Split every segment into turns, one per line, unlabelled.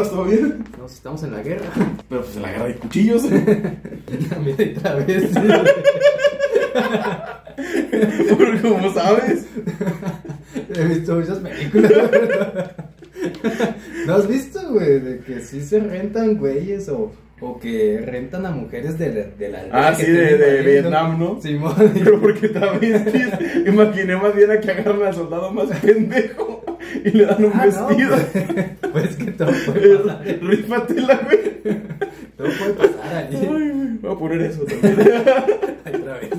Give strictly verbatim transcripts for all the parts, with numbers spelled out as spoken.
andas? ¿Todo bien?
No, si estamos en la guerra.
Pero pues en la guerra hay cuchillos.
Mira, otra vez.
Porque como sabes.
He visto muchas películas. ¿No has visto, güey? De que sí se rentan güeyes o, o que rentan a mujeres de la, de la aldea.
Ah, sí, de, de Vietnam, ¿no?
Sí, mo-
Pero porque también sí, imaginé más bien a que agarran al soldado más pendejo y le dan un
Ah, no,
vestido.
pues, pues que todo puede pasar.
Eh, Rífatela, güey.
Todo puede pasar allí.
Ay, güey, voy a poner eso también.
Ay, otra vez.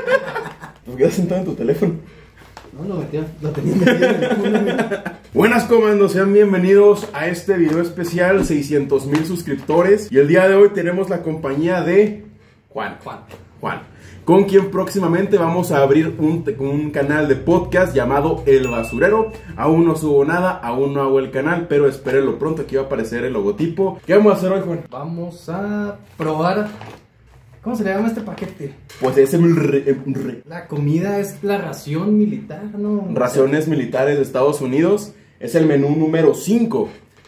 Pues quedas sentado en tu teléfono.
No, lo metía, lo tenía metido en el culo, güey.
Buenas comandos, sean bienvenidos a este video especial, seiscientos mil suscriptores. Y el día de hoy tenemos la compañía de Juan.
Juan.
Juan, con quien próximamente vamos a abrir un, un canal de podcast llamado El Basurero. Aún no subo nada, aún no hago el canal, pero espérenlo pronto, aquí va a aparecer el logotipo. ¿Qué vamos a hacer hoy, Juan?
Vamos a probar. ¿Cómo se le llama este paquete?
Pues es el re- el re-
La comida es la ración militar, ¿no?
Raciones militares de Estados Unidos. Es el menú número cinco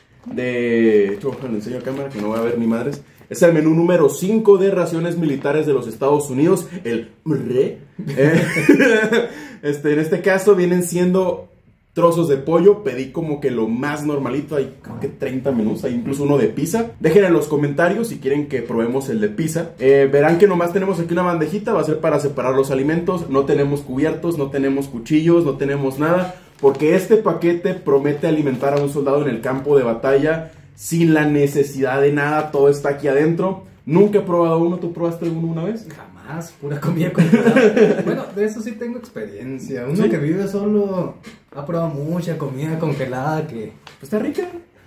de... Yo le enseño a cámara que no voy a ver ni madres. Es el menú número cinco de raciones militares de los Estados Unidos. El re. Eh, este, en este caso vienen siendo trozos de pollo. Pedí como que lo más normalito. Hay creo que treinta menús. Hay incluso uno de pizza. Dejen en los comentarios si quieren que probemos el de pizza. Eh, verán que nomás tenemos aquí una bandejita. Va a ser para separar los alimentos. No tenemos cubiertos, no tenemos cuchillos, no tenemos nada. Porque este paquete promete alimentar a un soldado en el campo de batalla sin la necesidad de nada. Todo está aquí adentro. Nunca he probado uno. ¿Tú probaste uno una vez?
Jamás, pura comida congelada. Bueno, de eso sí tengo experiencia. Uno
¿Sí?
que vive solo ha probado mucha comida congelada que...
Pues está rica.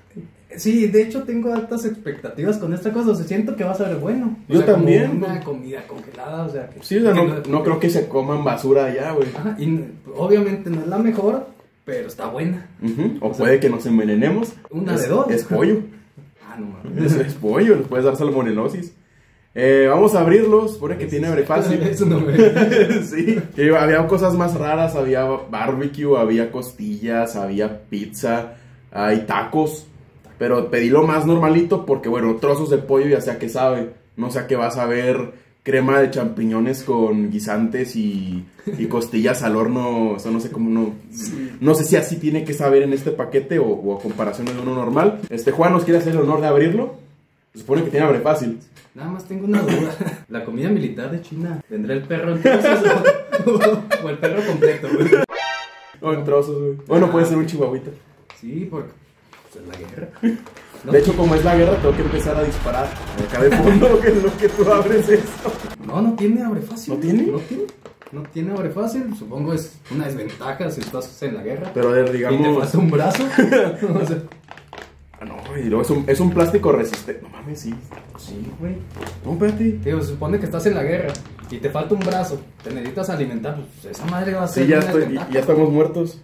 Sí, de hecho tengo altas expectativas con esta cosa. O sea, siento que va a ser bueno. O
Yo
sea, como
también.
Una comida congelada, o sea... Que,
Sí, o sea,
que
no, no creo que se coman basura allá, güey.
Ajá, y n- obviamente no es la mejor, pero está buena.
Ujú, O,
O sea,
puede que nos envenenemos.
una
es,
de dos.
Es pollo.
Ah, no mames.
Es, es pollo, les puedes dar salmonelosis. Eh, vamos a abrirlos. Pone que tiene abre fácil.
Eso no me...
Sí. Y había cosas más raras. Había barbecue, había costillas, había pizza, hay tacos. Pero pedí lo más normalito porque, bueno, trozos de pollo ya sea que sabe. No sé a qué vas a ver crema de champiñones con guisantes y, y costillas al horno. Eso no sé cómo no... No sé si así tiene que saber en este paquete o, o a comparación de uno normal. Este, Juan nos quiere hacer el honor de abrirlo. Se supone que tiene abre fácil.
Nada más tengo una duda. La comida militar de China, ¿vendrá el perro en trozos o, o el perro completo, güey?
O en trozos, güey. Bueno, puede ser un chihuahuita.
Sí, porque pues, es la guerra. ¿No?
De hecho, como es la guerra, tengo que empezar a disparar. Acá de fondo, que es lo que tú abres esto.
No, no tiene abre fácil.
¿No tiene?
No tiene. No tiene abre fácil. Supongo es una desventaja si estás en la guerra.
Pero a ver,
Y te
digamos...
falta un brazo. O sea,
Ah, no, güey, luego es un, es un plástico resistente. No mames, sí.
sí, güey.
No, espérate.
Digo, se supone que estás en la guerra y te falta un brazo. Te necesitas alimentar. Pues esa madre va a ser
Sí, ya,
una
estoy,
desventaja.
ya estamos muertos.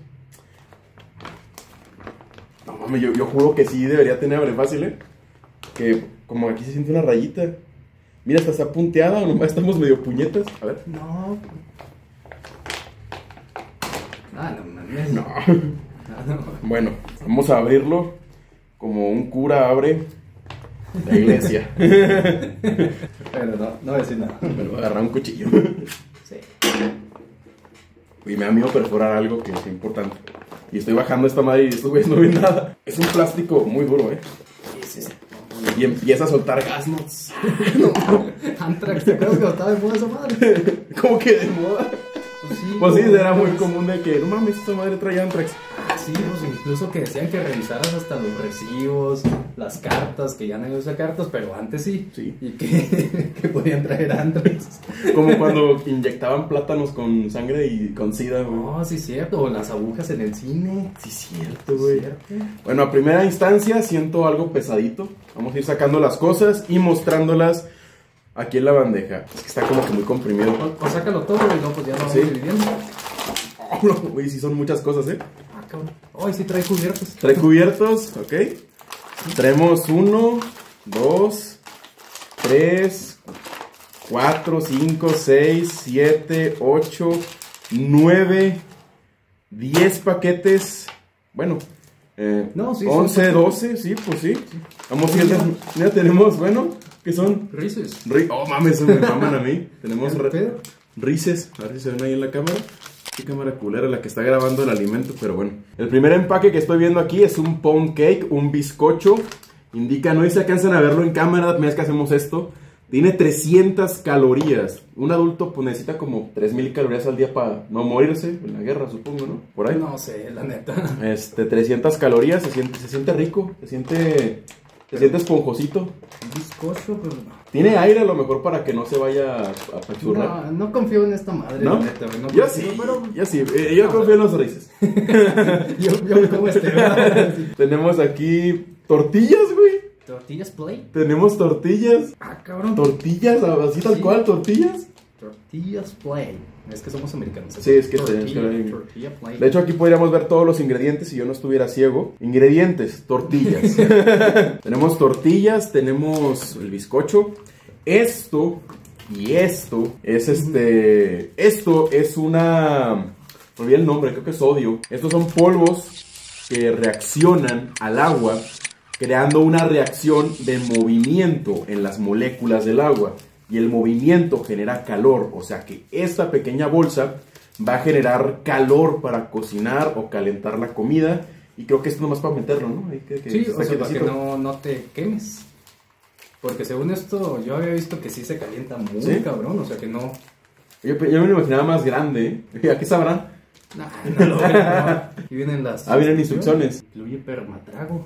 No mames, yo, yo juro que sí debería tener abre fácil, ¿eh? Que como aquí se siente una rayita. Mira, hasta está punteada o nomás estamos medio puñetas. A ver.
No. Ah, no mames.
No.
Ah, no.
Bueno, vamos a abrirlo como un cura abre la iglesia.
Pero no, no voy a decir nada.
Me voy a agarrar un cuchillo.
Sí.
Y me da miedo perforar algo que es importante. Y estoy bajando esta madre y estos güeyes no ven nada. Es un plástico muy duro, ¿eh?
Sí, sí.
Y empieza a soltar gas, ¿no?
Antrax, ¿te acuerdas que estaba de moda esa madre?
Como que de moda.
Pues sí,
Pues sí,
como-
era muy común de que, no mames, esta madre trae Antrax.
Ah, sí, pues incluso que decían que revisaras hasta los recibos, las cartas, que ya nadie usa cartas, pero antes sí.
Sí.
Y que, que podían traer Antrax.
Como cuando inyectaban plátanos con sangre y con sida, güey.
No, sí, cierto. O las agujas en el cine.
Sí, cierto, güey.
Cierto.
Bueno, a primera instancia siento algo pesadito. Vamos a ir sacando las cosas y mostrándolas aquí en la bandeja. Es que está como que muy comprimido.
O, o sácalo todo y luego pues ya lo vamos
Sí.
dividiendo.
Oh, no, güey, sí son muchas cosas, ¿eh?
Ah, cabrón. Ay, sí trae cubiertos.
Trae cubiertos, ok. Traemos uno, dos, tres, cuatro, cinco, seis, siete, ocho, nueve, diez paquetes. Bueno, Eh,
No, sí,
once,
son-
doce, sí, pues sí. Vamos a ir, ya tenemos, bueno, ¿qué son?
Reese's.
Ri- oh, mames, eso me maman a mí. Tenemos
¿Qué
re-
pedo?
Reese's, a ver si se ven ahí en la cámara. Qué cámara culera la que está grabando el alimento, pero bueno. El primer empaque que estoy viendo aquí es un pound cake, un bizcocho. Indica, no sé si alcanzan a verlo en cámara, la primera vez que hacemos esto. Tiene trescientas calorías. Un adulto pues, necesita como tres mil calorías al día para no morirse en la guerra, supongo, ¿no? Por ahí.
No sé, la neta.
Este, trescientas calorías, se siente, se siente rico, se siente, se siente esponjosito.
Un bizcocho, pero no.
Tiene aire a lo mejor para que no se vaya a apachurrar.
No, no confío en esta madre,
¿No?
la neta, güey, no
Yo
confío,
sí,
pero
yo sí, eh, yo confío en los Reese's.
yo, yo como este, ¿verdad?
Tenemos aquí tortillas, güey.
Tortillas play.
Tenemos tortillas.
Ah, cabrón.
Tortillas, así tal
Sí.
cual, tortillas.
Tortillas play. Es que somos americanos.
Sí, es que
tortilla,
tenemos que-
tortilla play.
De hecho, aquí podríamos ver todos los ingredientes si yo no estuviera ciego. Ingredientes, tortillas. Tenemos tortillas, tenemos el bizcocho. Esto y esto es este... Esto es una... Me olvidé el nombre, creo que es sodio. Estos son polvos que reaccionan al agua, creando una reacción de movimiento en las moléculas del agua. Y el movimiento genera calor, o sea que esta pequeña bolsa va a generar calor para cocinar o calentar la comida. Y creo que esto nomás para meterlo, ¿no? Hay que, que
Sí,
esté
o sea, para que
quietecito.
no, no te quemes. Porque según esto, yo había visto que sí se calienta muy
¿Sí?
cabrón, o sea que no...
Yo, yo me lo imaginaba más grande, ¿eh? ¿A qué sabrán?
Nah, no lo veo, no. Y vienen las...
Ah, vienen instrucciones.
Incluye permatrago.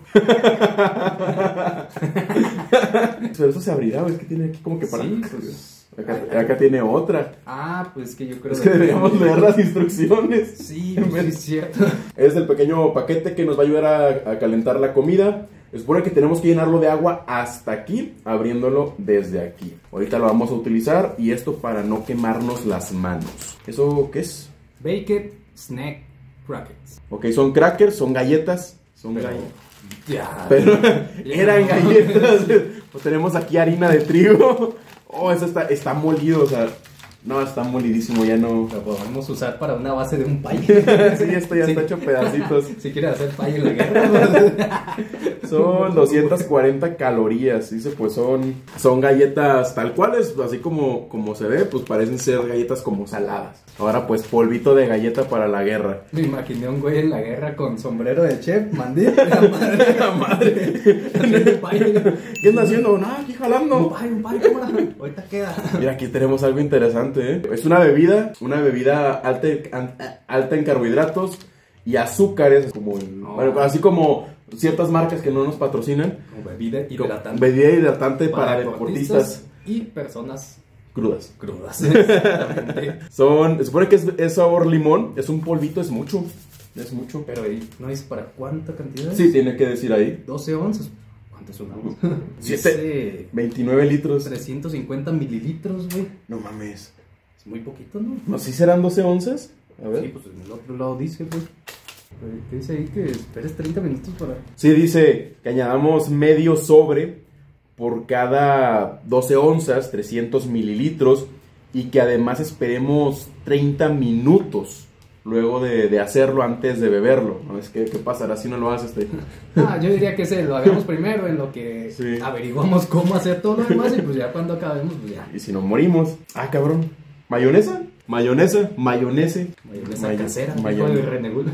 Pero eso se abrirá, ¿ves que tiene aquí como que para...
Sí, pues...
Acá, acá tiene otra.
Ah, pues que yo creo...
Es que deberíamos leer las instrucciones.
Sí, pues, sí, es cierto.
Es el pequeño paquete que nos va a ayudar a, a calentar la comida. Se supone que tenemos que llenarlo de agua hasta aquí, abriéndolo desde aquí. Ahorita lo vamos a utilizar y esto para no quemarnos las manos. ¿Eso qué es?
Baked Snack Crackers.
Ok, son crackers, son galletas. Son
Pero-
galletas.
Ya.
Pero
Ya.
eran galletas. Pues tenemos aquí harina de trigo. Oh, eso está, está molido, o sea, no, está molidísimo, ya no.
Lo podemos usar para una base de un pay.
Sí, esto ya
Sí.
está hecho pedacitos.
Si quieres hacer pay en la guerra.
Son doscientas cuarenta calorías, dice, pues son, son galletas tal cuales, así como, como se ve, pues parecen ser galletas como saladas. Ahora pues polvito de galleta para la guerra.
Me imaginé a un güey en la guerra con sombrero de chef, mandil. La madre, la madre. Haciendo pay.
¿Qué anda haciendo? Nada, aquí
Un
jalando.
pay, un pay, cámara. Ahorita queda.
Mira, aquí tenemos algo interesante, ¿eh? Es una bebida, una bebida alta, an- alta en carbohidratos y azúcares, como el-
Oh.
bueno, así como ciertas marcas que no nos patrocinan.
Como bebida hidratante.
Bebida hidratante para, deportistas
y personas
crudas.
crudas. Exactamente.
Son, se supone que es, es sabor limón, es un polvito, es mucho, es mucho.
Pero ahí no dice para cuánta cantidad.
Sí, tiene que decir ahí.
doce onzas. ¿Cuánto es una onza?
Siete.
Dice
veintinueve litros.
trescientos cincuenta mililitros, güey.
No mames.
Es muy poquito, ¿no?
¿No sí serán doce onzas? A ver.
Sí, pues en el otro lado dice, pues. ¿Qué dice ahí? Que esperes treinta minutos para.
Sí, dice que añadamos medio sobre por cada doce onzas, trescientos mililitros, y que además esperemos treinta minutos luego de, de hacerlo antes de beberlo. ¿No? Es que, ¿qué pasará si no lo haces? Este?
Ah, yo diría que ese lo hagamos primero en lo que
Sí.
averiguamos cómo hacer todo lo demás y pues ya cuando acabemos, pues ya.
Y si nos morimos. Ah, cabrón. ¿Mayonesa? ¿Mayonesa? ¿Mayonese?
Mayonesa
Mayo-
casera,
mayo-
hijo de Renegul.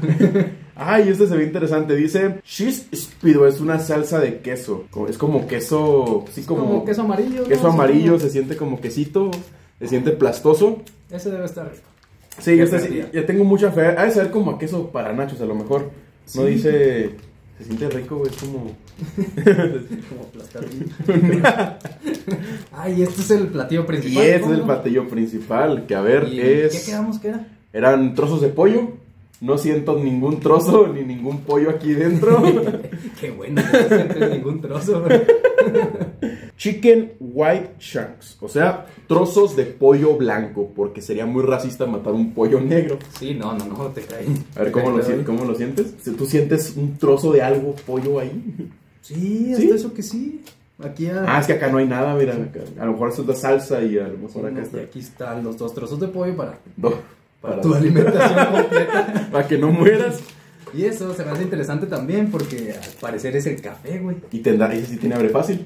Ay, este se ve interesante. Dice, cheese speedo es una salsa de queso. Co- Es como queso, sí, como,
Como queso amarillo. ¿no?
queso
Así
amarillo,
como-
se siente como quesito, se siente plastoso.
Ese debe estar rico.
Sí,
Qué
este sí,
perdida.
ya tengo mucha fe. Ha de saber como a queso para nachos, a lo mejor. No
Sí.
dice, se siente rico, es como...
Como aplastar. Ay, este es el platillo
Y
principal.
este es
¿cómo
el
no?
platillo principal, que a ver,
¿Y
es...
¿Qué quedamos que era?
Eran trozos de pollo. No siento ningún trozo ni ningún pollo aquí dentro.
Qué bueno, no sientes ningún trozo.
Chicken white chunks, o sea, trozos de pollo blanco, porque sería muy racista matar un pollo negro.
Sí, no, no, no, te cae.
A ver, ¿cómo lo, si- cómo lo sientes? Si ¿Tú sientes un trozo de algo pollo ahí?
Sí, hasta
¿Sí?
eso que sí. Aquí a...
Ah, es que acá no hay nada, mira. acá. A lo mejor esto es la salsa y a lo mejor acá
y
está.
aquí están los dos trozos de pollo para,
No,
para
para,
tu alimentación completa.
para que no mueras.
Y eso se me hace interesante también porque al parecer es el café, güey.
Y tendrá, ese sí tiene abre fácil.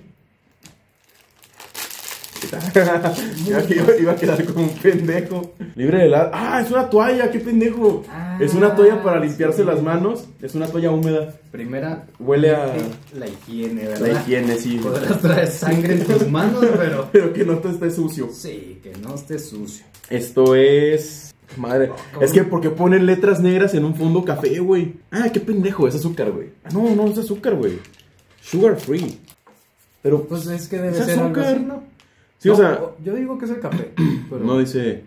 iba, iba, iba a quedar como un pendejo. Libre de la... ¡Ah! Es una toalla, qué pendejo.
Ah,
es una toalla para limpiarse
sí.
las manos. Es una toalla húmeda.
Primera,
huele a...
la higiene, ¿verdad?
La higiene, sí.
Podrás traer sangre en tus manos, pero...
pero que no te esté sucio.
Sí, que no esté sucio.
Esto es... Madre, oh, es que porque ponen letras negras en un fondo café, güey. Ah, qué pendejo, es azúcar, güey. Ah, no, no es azúcar, güey. Sugar free. Pero
pues es que debe
¿es
ser
azúcar?
algo así, ¿no?
Sí,
no,
o sea...
Yo digo que es el café. Pero...
No, dice...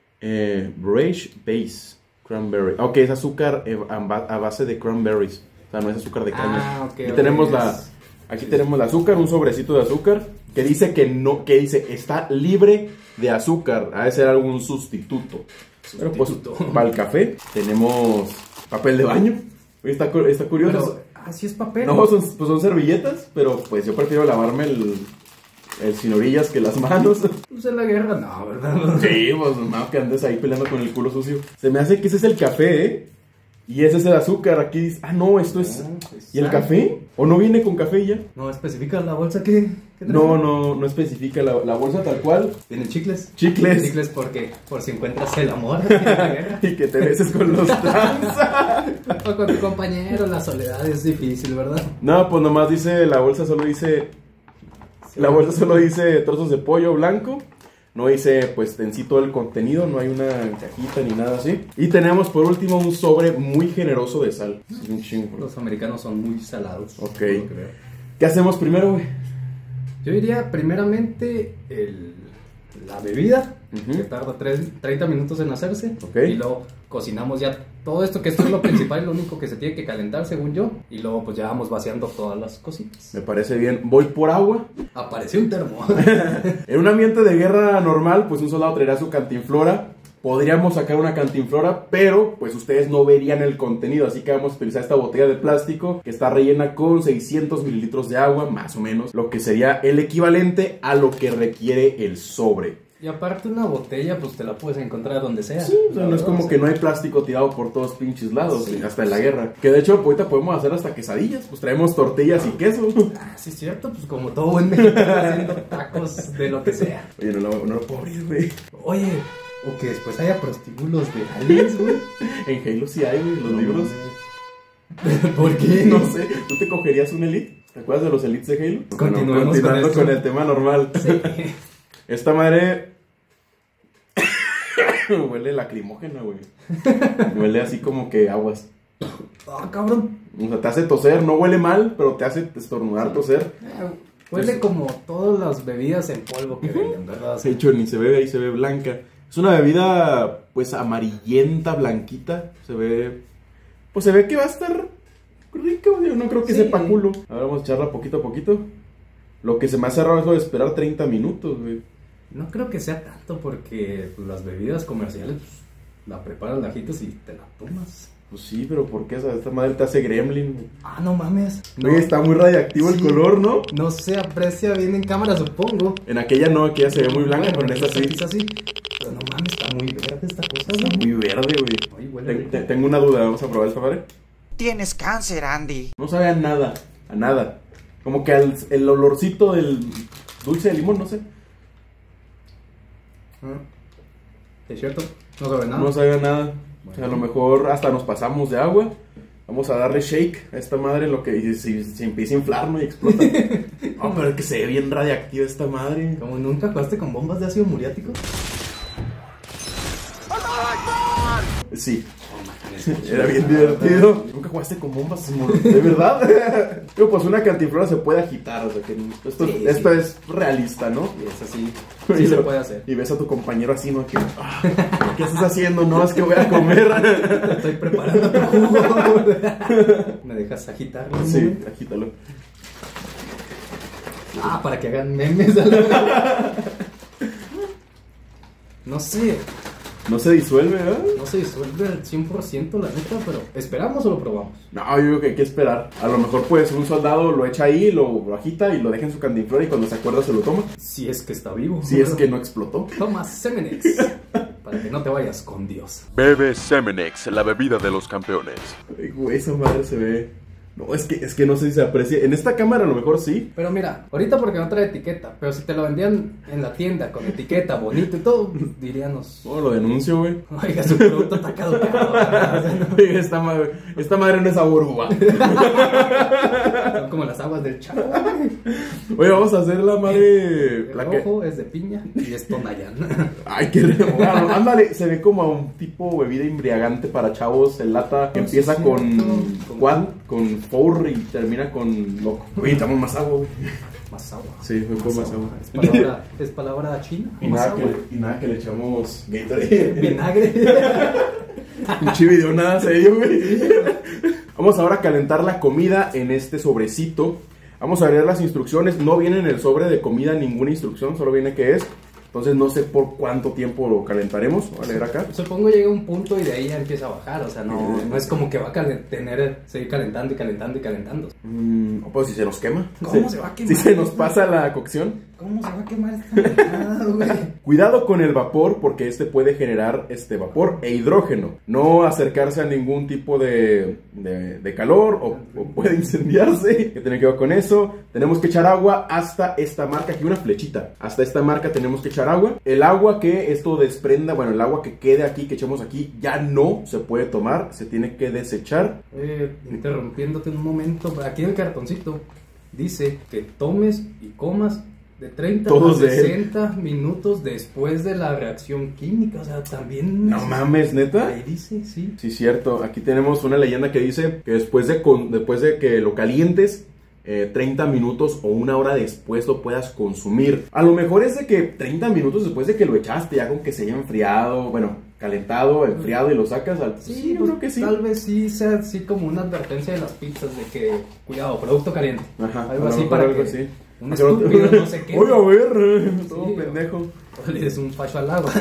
Eh, Brage Base Cranberry. Ok, es azúcar eh, a base de cranberries. O sea, no es azúcar de caña.
Ah, ok.
Aquí
okay,
tenemos
es...
la... Aquí tenemos el azúcar, un sobrecito de azúcar. Que dice que no... Que dice, está libre de azúcar. Ha de ser algún sustituto. Pero pues, para el café tenemos papel de baño. Está, está curioso.
Pero, ah, sí es papel.
No, son, pues son servilletas, pero pues yo prefiero lavarme el, el sin orillas que las manos.
Pues en la guerra, no, ¿verdad?
Sí, pues no, que andes ahí peleando con el culo sucio. Se me hace que ese es el café, ¿eh? Y ese es el azúcar. Aquí dice, ah, no, esto es...
Ah, pues,
¿y el café? ¿O no viene con café ya?
No especifica la bolsa que...
No, no, no especifica la, la bolsa tal cual.
¿Tienen chicles?
Chicles.
Chicles porque por si encuentras el amor
y que te beses con los trans.
O con tu compañero, la soledad es difícil, ¿verdad?
No, pues nomás dice, la bolsa solo dice... Sí. La bolsa solo dice trozos de pollo blanco. No dice, pues, en sí todo el contenido. No hay una cajita ni nada así. Y tenemos, por último, un sobre muy generoso de sal. Sí, un chingo.
Los americanos son muy salados.
Ok. ¿Qué hacemos primero, güey?
Yo diría, primeramente, el, la bebida, uh-huh. que tarda tres, treinta minutos en hacerse.
Okay.
Y luego cocinamos ya todo esto, que esto es lo principal, lo único que se tiene que calentar, según yo. Y luego, pues, ya vamos vaciando todas las cositas.
Me parece bien. Voy por agua.
Apareció un termo.
En un ambiente de guerra normal, pues, un soldado traerá su cantinflora. Podríamos sacar una cantinflora, pero pues ustedes no verían el contenido, así que vamos a utilizar esta botella de plástico que está rellena con seiscientos mililitros de agua, más o menos, lo que sería el equivalente a lo que requiere el sobre.
Y aparte una botella, pues te la puedes encontrar donde sea.
Sí, o sea, no es como que no hay plástico tirado por todos pinches lados, sí, hasta en la guerra. Que de hecho, ahorita podemos hacer hasta quesadillas, pues traemos tortillas y queso.
Ah, sí es cierto, pues como todo buen mexicano haciendo tacos de lo que sea.
Oye, no, no, no lo puedo abrir, güey.
Oye... O que después haya prostíbulos de aliens, güey.
En Halo sí hay, güey, los no, libros.
No. ¿Por qué?
No sé. ¿Tú te cogerías un Elite? ¿Te acuerdas de los Elites de Halo?
Continuemos
bueno, continuando
con,
con el tema normal.
Sí.
Esta madre... huele lacrimógena, güey. Huele así como que aguas.
Ah, oh, cabrón.
O sea, te hace toser. No huele mal, pero te hace estornudar, toser.
Eh, huele es... como todas las bebidas en polvo que venden, ¿verdad?
De hecho, ni se ve, ahí se ve blanca. Es una bebida, pues, amarillenta, blanquita. Se ve... Pues se ve que va a estar rica, yo no creo que sí. Sepa culo. Ahora vamos a echarla poquito a poquito. Lo que se me hace raro es lo de esperar treinta minutos, güey.
No creo que sea tanto porque pues, las bebidas comerciales, pues, la preparas, la agitas y te la tomas.
Pues sí, pero ¿por qué? O sea, esta madre te hace gremlin, güey.
Ah, no mames.
Oye, no. Está muy radiactivo sí. El color, ¿no?
No se aprecia bien en cámara, supongo.
En aquella no, aquella se ve muy blanca, bueno, pero en esta sí.
Es así. Pero no mames, está muy verde esta cosa,
Está
¿no?
muy verde, güey. Ten, te, tengo una duda, vamos a probar esta madre.
Tienes cáncer, Andy.
No sabe a nada, a nada. Como que al, el olorcito del dulce de limón, no sé.
¿Es cierto? No sabe nada.
No sabe a nada. Bueno. O sea, a lo mejor hasta nos pasamos de agua. Vamos a darle shake a esta madre lo que si, si empieza a inflar, ¿no? Y explota. No, pero es que se ve bien radiactiva esta madre.
¿Como nunca jugaste con bombas de ácido muriático?
Sí. Era bien divertido. ¿Nunca jugaste con bombas? ¿De verdad? Pero pues una cantinflora se puede agitar. O sea que esto, sí, esto sí. Es realista, ¿no?
Y es así. Sí, se puede hacer.
Y ves a tu compañero así, ¿no? Que, ah, ¿qué estás haciendo? No, es que voy a comer.
Estoy preparando tu jugo. ¿Me dejas agitarlo?
Sí, agítalo.
Ah, para que hagan memes a la... No sé.
No se disuelve, ¿verdad?
No se disuelve al cien por ciento, la neta, pero ¿esperamos o lo probamos?
No, yo digo que hay que esperar. A lo mejor, pues, un soldado lo echa ahí, lo, lo agita y lo deja en su cantinflora y cuando se acuerda se lo toma.
Si es que está vivo.
Si es que no explotó.
Toma Semenex. para que no te vayas con Dios.
Bebe Semenex, la bebida de los campeones. Ay, güey, esa madre se ve... No, es que, es que no sé si se aprecia. En esta cámara a lo mejor sí.
Pero mira, ahorita porque no trae etiqueta, pero si te lo vendían en la tienda con etiqueta, bonito y todo, diríamos...
No, lo denuncio, güey.
Oiga, su producto está caducado.
Oiga, esta madre, esta madre no es aburuba.
Son como las aguas del Chavo.
Oye, vamos a hacer la madre...
El
La que...
rojo es de piña y es Tonayán.
Ay, qué bueno, ándale, se ve como un tipo bebida embriagante para chavos en lata que
No,
empieza
sí,
con
cierto.
Juan, con Four y termina con loco. Oye, estamos más agua, güey.
Más agua.
Sí, me pongo más agua.
Es palabra, es palabra china.
Y
Más
nada,
agua.
que, y nada que le echamos Gatorade.
Vinagre.
Pinche video nada serio, güey. Vamos ahora a calentar la comida en este sobrecito. Vamos a leer las instrucciones. No viene en el sobre de comida ninguna instrucción, solo viene qué es. Entonces no sé por cuánto tiempo lo calentaremos. Voy a leer acá.
Supongo llega un punto y de ahí ya empieza a bajar. O sea, no, no es como que va a calen- tener, seguir calentando y calentando y calentando.
Mm, pues si se nos quema.
¿Cómo
Sí.
se va a quemar?
Si se nos pasa la cocción.
¿Cómo se va a quemar esta mamada, güey?
Cuidado con el vapor porque este puede generar este vapor e hidrógeno. No acercarse a ningún tipo de, de, de calor o, o puede incendiarse. Que tiene que ver con eso. Tenemos que echar agua hasta esta marca. Aquí una flechita. Hasta esta marca tenemos que echar agua. El agua que esto desprenda, bueno, el agua que quede aquí, que echemos aquí, ya no se puede tomar. Se tiene que desechar.
Eh, interrumpiéndote un momento. Aquí en el cartoncito dice que tomes y comas de treinta
Todos
a
de él.
sesenta minutos después de la reacción química. O sea, también...
No mames, ¿neta?
Ahí dice, sí.
Sí, cierto. Aquí tenemos una leyenda que dice que después de, con, después de que lo calientes, eh, treinta minutos o una hora después lo puedas consumir. A lo mejor es de que treinta minutos después de que lo echaste, ya con que se haya enfriado, bueno, calentado, enfriado y lo sacas al...
Sí,
Sí, yo
pues,
creo que sí.
Tal vez sí sea así como una advertencia de las pizzas de que, cuidado, producto caliente.
Ajá,
Algo
a lo
así
mejor
para
algo
que
así.
un estúpido no sé qué.
Oye, a ver, todo
Sí,
pendejo.
O le des un facho al agua.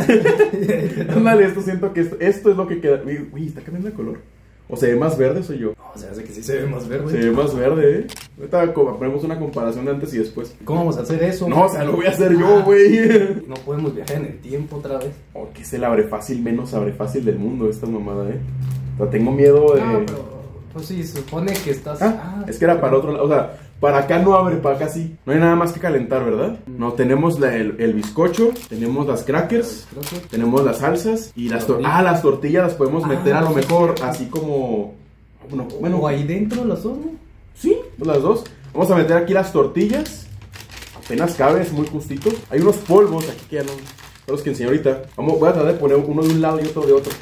Ándale, esto siento que esto, esto es lo que queda. Uy, uy, está cambiando de color. O se ve más verde, soy yo.
No, o sea, hace que sí se ve más verde.
Se ve más verde, ¿eh? Ahorita co- ponemos una comparación de antes y después.
¿Cómo vamos a hacer eso?
No, o sea, lo voy a hacer yo, güey.
No podemos viajar en el tiempo otra vez.
Oh, que es el abre fácil, menos abre fácil del mundo esta mamada, ¿eh? O sea, tengo miedo de...
Ah, pero pues sí, se supone que estás...
Ah, es que era para otro lado, o sea, para acá no abre, para acá sí. No hay nada más que calentar, ¿verdad? No, tenemos la- el, el bizcocho, tenemos las crackers, tenemos las salsas y las tortillas. Ah, las tortillas las podemos meter
Ah,
a lo
sí,
mejor
sí.
así como... Bueno,
O
bueno,
ahí dentro las dos, ¿no?
sí, las dos. Vamos a meter aquí las tortillas. Apenas cabe, es muy justito. Hay unos polvos aquí que ya no... Son los que enseñé ahorita. Vamos, voy a tratar de poner uno de un lado y otro de otro.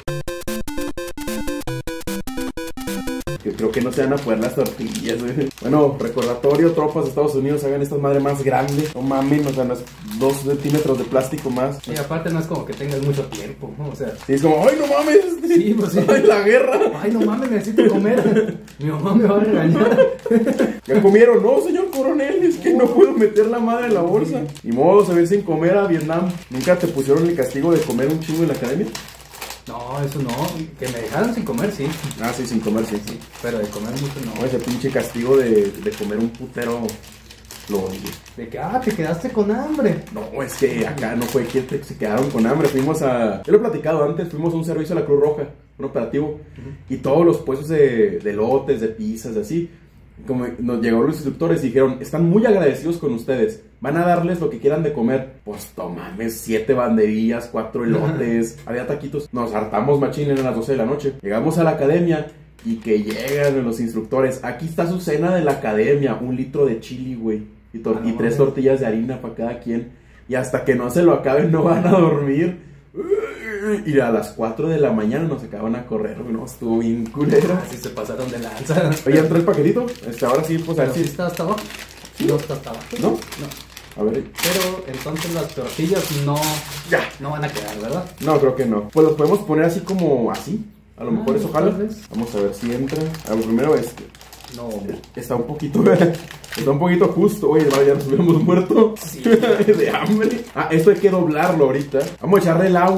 Que creo que no se van a poner las tortillas, güey. Bueno, recordatorio, tropas de Estados Unidos, hagan estas madres más grandes. No mamen, o sea, las dos centímetros de plástico más.
Y aparte no es como que tengas mucho tiempo, ¿no? O sea...
Y es como, ¡ay, no mames!
Sí, pues sí.
¡Ay, la guerra!
Ay, no mames, necesito comer. Mi mamá me va a regañar.
¿Ya comieron? No, señor coronel, es que no puedo meter la madre en la bolsa. Ni modo, se ve sin comer a Vietnam. ¿Nunca te pusieron el castigo de comer un chingo en la academia?
No, eso no. Que me dejaron sin comer, sí.
Ah, sí, sin comer, sí, sí.
Pero de comer mucho no.
No, ese pinche castigo de, de comer un putero lo odio.
De que, ah, te quedaste con hambre.
No, es que acá no fue que te- se quedaron con hambre. Fuimos a... Yo lo he platicado antes, fuimos a un servicio a la Cruz Roja, un operativo. Y todos los puestos de, de lotes, de pizzas, de así. Como nos llegaron los instructores y dijeron, están muy agradecidos con ustedes. Van a darles lo que quieran de comer. Pues tomames, siete banderillas, cuatro elotes, había taquitos. Nos hartamos machín, eran las doce de la noche. Llegamos a la academia y que llegan los instructores. Aquí está su cena de la academia, un litro de chili, güey. Y, tor-
Ah, no
y tres
mames.
tortillas de harina para cada quien. Y hasta que no se lo acaben no van a dormir. Y a las cuatro de la mañana nos acaban a correr, güey. No, estuvo bien culero.
Así se pasaron de lanza.
Oye, entró el paquetito. Este, ahora sí, pues a
Pero
ver
sí
si...
está hasta abajo. No está hasta abajo.
¿No?
No.
A ver.
Pero entonces las tortillas no,
Ya.
no van a quedar, ¿verdad?
No, creo que no. Pues los podemos poner así como así. A lo
Ah,
mejor eso jala.
tal vez.
Vamos a ver si entra. A ver, primero este.
No.
Está un poquito. Está un poquito justo. Oye, vale, ya nos hubiéramos muerto.
Sí.
De hambre. Ah, esto hay que doblarlo ahorita. Vamos a echarle el agua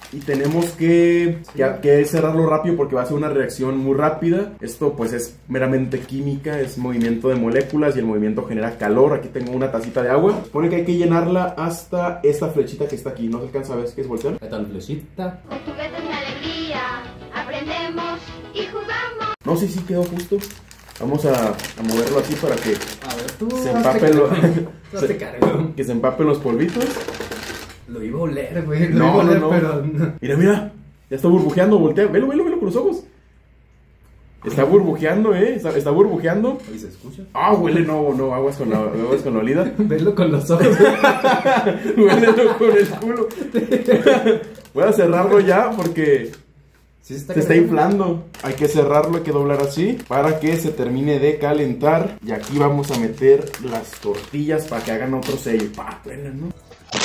Y tenemos que, que, que cerrarlo rápido porque va a ser una reacción muy rápida. Esto pues es meramente química, es movimiento de moléculas y el movimiento genera calor. Aquí tengo una tacita de agua. Supone que hay que llenarla hasta esta flechita que está aquí. ¿No se alcanza a ver qué es voltear?
Esta flechita.
Con juguetes de alegría, aprendemos y jugamos.
No, sí, sí, quedó justo. Vamos a, a moverlo así para que
A ver, tú.
se empapen los,
No te cargo.
que se empapen los polvitos.
Lo iba a oler, güey. Lo
No,
iba a oler,
no, no.
pero.
Mira, mira. Ya está burbujeando, voltea. Velo, velo, velo con los ojos. Está burbujeando, eh. Está, está burbujeando.
Ahí se escucha.
Ah, huele, no, no, aguas con la, aguas con la olida.
Verlo con los ojos.
Huele con el culo. Voy a cerrarlo ya porque
Sí, se está,
se está
cargando.
inflando. Hay que cerrarlo, hay que doblar así para que se termine de calentar. Y aquí vamos a meter las tortillas para que hagan otro sello. Pa, truenan, ¿no?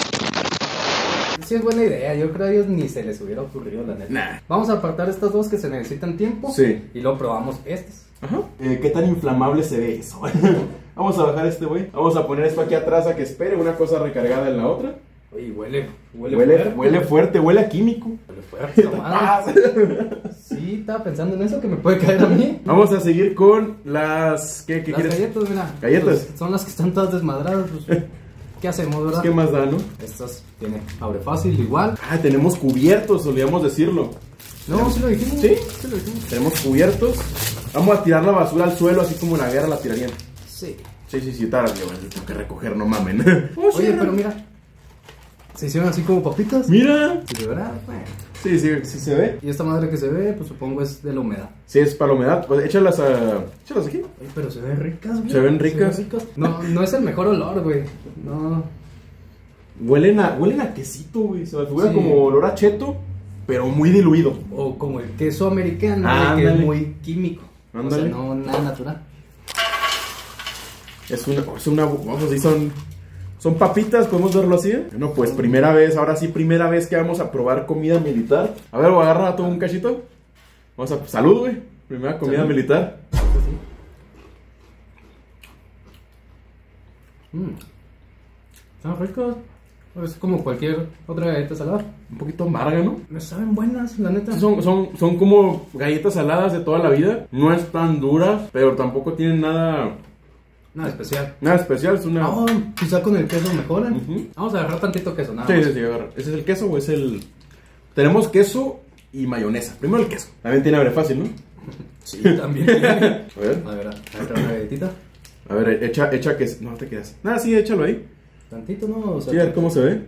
Sí, es buena idea. Yo creo que a ellos ni se les hubiera ocurrido, la neta.
Nah.
Vamos a apartar estas dos que se necesitan tiempo.
Sí.
Y luego probamos estas.
Ajá. Eh, ¿Qué tan inflamable se ve eso? Vamos a bajar este güey. Vamos a poner esto aquí atrás a que espere una cosa recargada en la otra.
Oye, huele. Huele,
Huele,
fuerte.
huele fuerte, huele a químico.
Huele fuerte, esta madre. Sí, estaba pensando en eso que me puede caer a mí.
Vamos a seguir con las... ¿Qué, qué
Las
quieres?
galletas, mira.
Galletas.
Pues, son las que están todas desmadradas. Pues, ¿qué hacemos, verdad?
¿Qué más da, no?
Estas tienen abre fácil, igual.
Ah, tenemos cubiertos, olvidamos decirlo.
No, sí lo dijimos.
¿Sí?
Sí lo dijimos.
Tenemos cubiertos. Vamos a tirar la basura al suelo, así como en la guerra la tirarían.
Sí.
Sí, sí, sí, tarde, bueno, tengo que recoger, no mamen.
Oye, pero mira. Se hicieron así como papitas.
Mira.
Sí, de verdad, bueno.
Sí, sí, sí se ve.
Y esta madre que se ve, pues supongo es de la humedad.
Sí, es para la humedad. Pues échalas a... Échalas aquí.
Oye, pero se ven ricas, güey.
Se ven ricas.
No, no es el mejor olor, güey. No.
Huelen a, huelen a quesito, güey. Se me figura
Sí.
como olor a cheto, pero muy diluido.
O como el queso americano,
Ah,
güey, que es
ándale.
muy químico.
Ándale.
O sea, no, nada natural.
Es una, es una, vamos a decir, son, son papitas, podemos verlo así. Bueno, pues primera vez, ahora sí, primera vez que vamos a probar comida militar. A ver, voy a agarrar todo un cachito. Vamos a, salud, güey. Primera comida
Salud.
militar.
Mmm. Están ricas. Es como cualquier otra galleta salada.
Un poquito amarga, ¿no?
Me saben buenas, la neta.
Son, son, son como galletas saladas de toda la vida. No es tan duras, pero tampoco tienen nada,
Nada especial.
nada especial. Es una...
Oh, quizá con el queso mejoran.
Ujú.
Vamos a agarrar tantito queso, nada
Sí,
más.
sí, sí, agarra. ¿Ese es el queso o es el...? Tenemos queso y mayonesa. Primero el queso. También tiene abre fácil, ¿no?
Sí, también tiene.
A ver,
A ver, a ver, una galletita.
a ver, echa, echa que... No te quedas. Nada, sí, échalo ahí.
Tantito, ¿no? O sea,
Sí, a ver cómo se ve.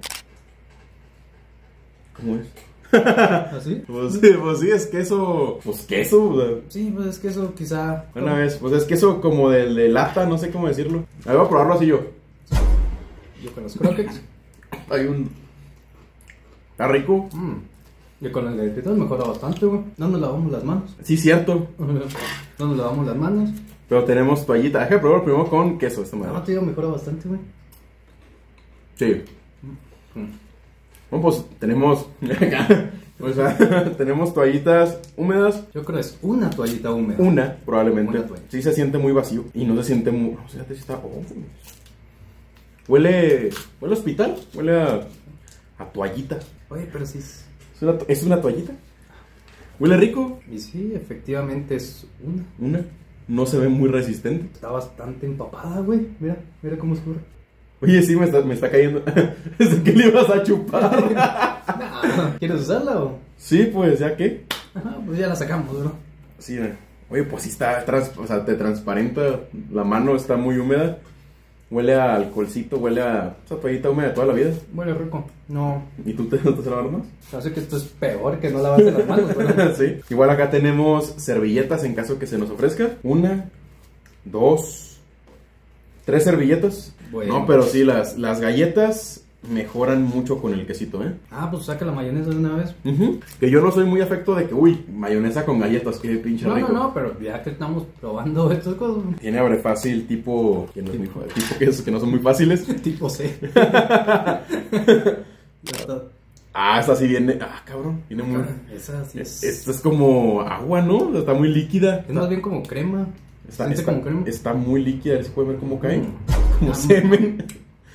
¿Cómo es?
¿así?
Pues sí, pues sí, es queso... Pues queso, o sea,
Sí, pues es que eso quizá...
una vez. Pues es queso como de, de lata, no sé cómo decirlo. A ver, voy a probarlo así yo.
Yo con los croquettes.
Hay un... Está rico.
Mm. Yo con las galletitas mejora bastante, güey. No nos lavamos las manos.
Sí, cierto.
No nos lavamos las manos.
Pero tenemos toallita. Déjame probar primero con queso esta
No,
madre.
te digo, mejora bastante, güey.
Sí.
Mm.
Bueno, pues tenemos... o sea, tenemos toallitas húmedas.
Yo creo que es una toallita húmeda.
Una, probablemente.
Una toalla.
Sí se siente muy vacío. Y no se siente muy... O sea, sí está... oh. Huele... Huele a hospital. Huele a... A toallita.
Oye, pero sí es...
¿Es una, to- ¿Es una toallita? ¿Huele rico?
Y sí, efectivamente es una.
Una. No se ve muy resistente.
Está bastante empapada, güey. Mira, mira cómo escurre.
Oye, sí, me está, me está cayendo. ¿Es que le ibas a chupar?
Nah, ¿quieres usarla o...?
Sí, pues, ¿ya qué?
Ajá, pues ya la sacamos, ¿no?
Sí, eh. Oye, pues sí está, trans- o sea, te transparenta, la mano está muy húmeda, huele a alcoholcito, huele a esa toallita húmeda de toda la vida.
Huele rico. No,
¿Y tú te, no te lavas las manos?
hace que esto es peor que no lavarte las manos, ¿verdad?
Sí. Igual acá tenemos servilletas en caso que se nos ofrezca. Una, dos, tres servilletas.
Bueno.
No, pero sí, las, las galletas mejoran mucho con el quesito, ¿eh?
Ah, pues saca la mayonesa de una vez.
Ujú. Que yo no soy muy afecto de que, uy, mayonesa con galletas, qué pinche
No,
rico.
no, no, pero ya que estamos probando estas cosas.
Tiene abre fácil tipo que no, es muy, tipo que, es- que no son muy fáciles.
Tipo C. Ya está.
Ah, esta sí viene. Ah, cabrón. Viene muy.
Esa sí es.
Esta es como agua, ¿no? Está muy líquida.
Es más bien como crema.
Está,
Siente
está-
como crema.
está muy líquida. Se puede ver cómo cae.
Mm.
Como
Ah,
semen.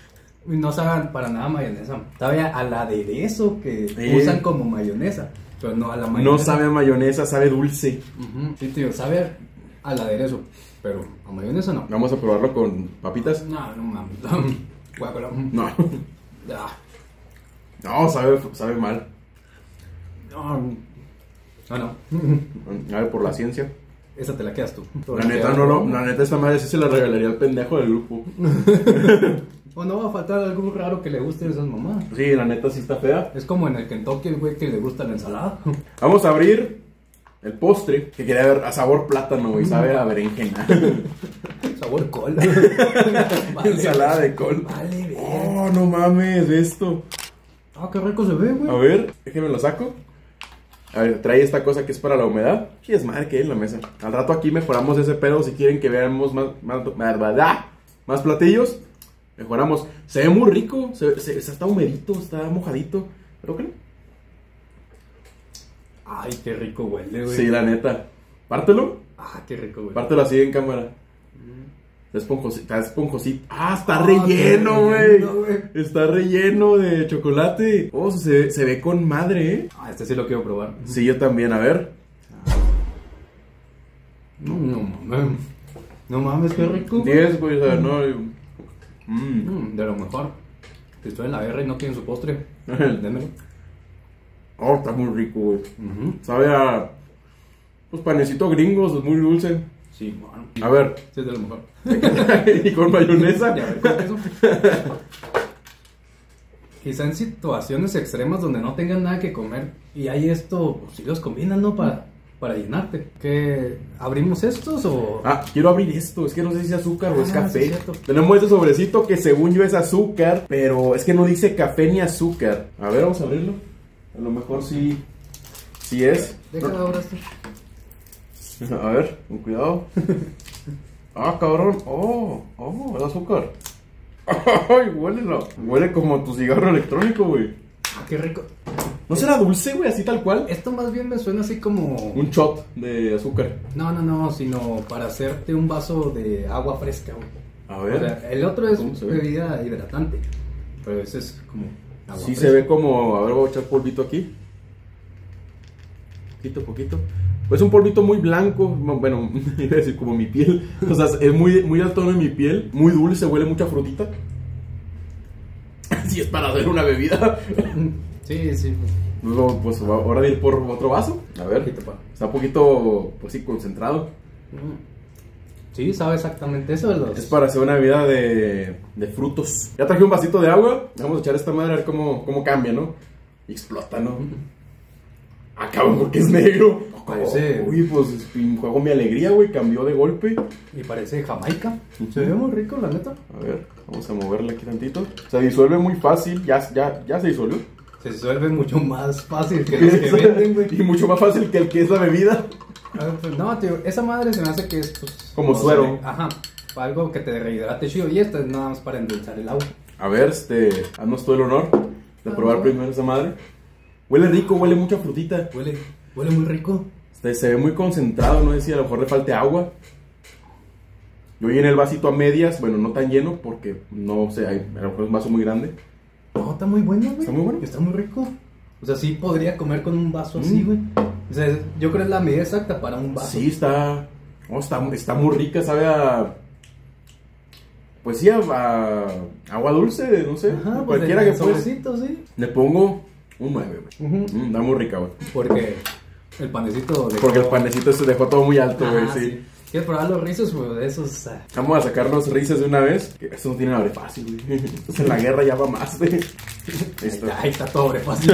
Y no saben para nada mayonesa. Sabe al aderezo que
Eh.
usan como mayonesa. Pero no a la mayonesa.
No sabe a mayonesa, sabe dulce.
Ujú. Sí, tío, sabe al aderezo. Pero a mayonesa no.
Vamos a probarlo con papitas.
No, no mames. Guácala.
No.
Ah,
No, sabe, sabe mal.
no. Ah, no.
A ver, por la ciencia.
Esa te la quedas tú.
La neta, no, no, la neta, esta madre sí se la regalaría al pendejo del grupo.
O no va a faltar algo raro que le guste a esas mamás.
Sí, la neta sí está fea.
Es como en el Kentucky, el güey que le gusta la ensalada.
Vamos a abrir el postre, que quería ver a sabor plátano, güey, sabe a berenjena.
Sabor col.
Ensalada de col.
Vale, ver.
Oh, no mames, esto.
Ah, qué rico se ve, güey.
A ver, déjenme lo saco. A ver, trae esta cosa que es para la humedad. Sí, es madre que hay en la mesa. Al rato aquí mejoramos ese pedo. Si quieren que veamos más, más, más, más, más platillos, mejoramos. Se ve muy rico. Se, se, está humedito, está mojadito. ¿Pero qué no?
Ay, qué rico huele, güey.
Sí, la neta. Pártelo.
Ah, qué rico, güey.
Pártelo así en cámara. Está esponjosito. Está esponjosito. Ah, está
Ah,
relleno,
qué
güey.
relleno, güey.
Está relleno de chocolate. Oh, se, se ve con madre, eh.
Ah, este sí lo quiero probar.
Sí, yo también. A ver.
No, no mames. No mames, qué rico. güey.
diez, güey. O sea, no. Mm.
Mm, de lo mejor. Si estoy en la guerra y no quieren su postre, démelo.
Oh, está muy rico, güey.
Ujú.
Sabe a. Pues panecito gringos, es muy dulce.
Sí, bueno.
A ver.
Sí, es de lo mejor.
Y con mayonesa.
Ya, a ver, con queso. Quizá en situaciones extremas donde no tengan nada que comer y hay esto, pues si los combinan, ¿no? Para, para llenarte. ¿Qué? ¿Abrimos estos o...?
Ah, quiero abrir esto. Es que no sé si es azúcar o es
Ah,
café.
sí, es cierto.
Tenemos este sobrecito que según yo es azúcar, pero es que no dice café ni azúcar. A ver, vamos a abrirlo. A lo mejor sí. Sí es.
Deja ahora esto.
A ver, con cuidado. Ah, cabrón. Oh, oh, es azúcar. Ay, huélelo. Huele como tu cigarro electrónico, güey.
Ah, qué rico.
¿No será dulce, güey? Así tal cual.
Esto más bien me suena así como...
Un shot de azúcar.
No, no, no, sino para hacerte un vaso de agua fresca, güey.
A
O
ver.
sea, el otro es
¿Cómo se ve?
bebida hidratante, pero ese es como agua
Sí,
fresca.
se ve como. A ver, voy a echar polvito aquí. Poquito, poquito. Pues un polvito muy blanco. Bueno, iba a decir como mi piel. O sea, es muy, muy al tono de mi piel. Muy dulce, huele mucha frutita. Si es para hacer una bebida.
Sí, sí.
Luego, pues ahora de ir por otro vaso. A ver.
Poquito, pa.
Está un poquito, pues sí, concentrado.
Sí, sabe exactamente eso de los...
Es para hacer una bebida de, de frutos. Ya traje un vasito de agua. Vamos a echar esta madre a ver cómo, cómo cambia, ¿no? Y explota, ¿no? Acaba porque es negro.
Parece-
Oh, uy, pues juego mi alegría, güey. Cambió de golpe.
Y parece Jamaica. Se ve muy rico, la neta.
A ver, vamos a moverle aquí tantito. Se disuelve muy fácil. Ya, ya, ya se disolvió.
Se disuelve mucho más fácil que los que venden, güey.
Y mucho más fácil que el que es la bebida.
Ah, pues, no, tío, esa madre se me hace que es, pues...
Como
no
suero.
sé, ajá. Algo que te rehidrate chido. Y esta es nada más para endulzar el agua.
A ver, este, haznos todo el honor de
Ah,
probar
no.
primero esa madre. Huele rico, huele mucha frutita.
Huele, huele muy rico.
Este, se ve muy concentrado, no sé si a lo mejor le falte agua. Yo llené el vasito a medias, bueno, no tan lleno porque no sé, hay, a lo mejor es un vaso muy grande.
No, está muy bueno, güey.
Está muy bueno.
Está muy rico. O sea, sí podría comer con un vaso así,
Mm.
güey. O sea, yo creo que es la medida exacta para un vaso.
Sí, está, oh, está, está muy rica, sabe a, pues sí, a, a agua dulce, no sé,
Ajá, pues
cualquiera
el
que fuese.
sobrecito, sí.
Le pongo un nueve, güey.
Ujú.
Mm, está muy rica, güey.
Porque el panecito... dejó-
Porque el panecito se dejó todo muy alto, güey,
Ajá,
sí.
sí. ¿Quieres probar los rizos, güey? De esos... ah,
Vamos a sacar los rices de una vez. Que eso no tiene abre fácil, güey. Entonces en la guerra ya va más, güey.
Ahí
Listo.
está, ahí está todo abre fácil.